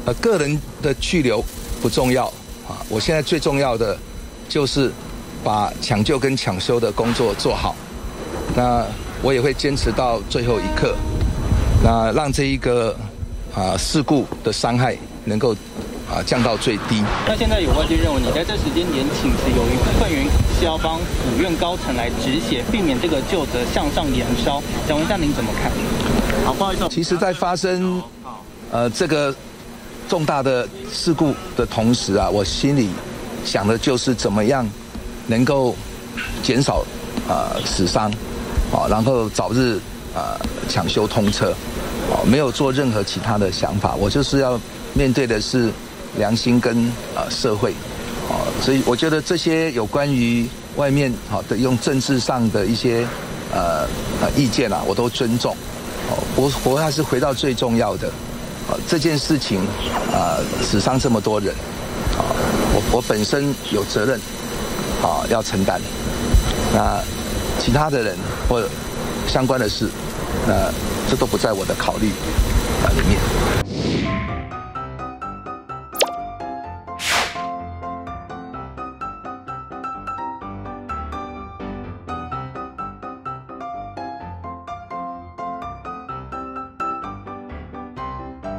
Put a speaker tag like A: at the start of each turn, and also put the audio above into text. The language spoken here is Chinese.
A: 个人的去留不重要啊，我现在最重要的就是把抢救跟抢修的工作做好。那我也会坚持到最后一刻，那让这一个事故的伤害能够降到最低。
B: 那现在有外界认为你在这时间点请辞，有一部分原因是要帮府院高层来止血，避免这个旧责向上延烧。想问一下您怎么看？好，不好意思。
A: 其实，在发生这个重大的事故的同时啊，我心里想的就是怎么样能够减少死伤，然后早日抢修通车，没有做任何其他的想法。我就是要面对的是良心跟社会，所以我觉得这些有关于外面的用政治上的一些意见啊，我都尊重。我还是回到最重要的，这件事情死伤这么多人，我本身有责任要承担。那其他的人或相关的事，那这都不在我的考虑里面。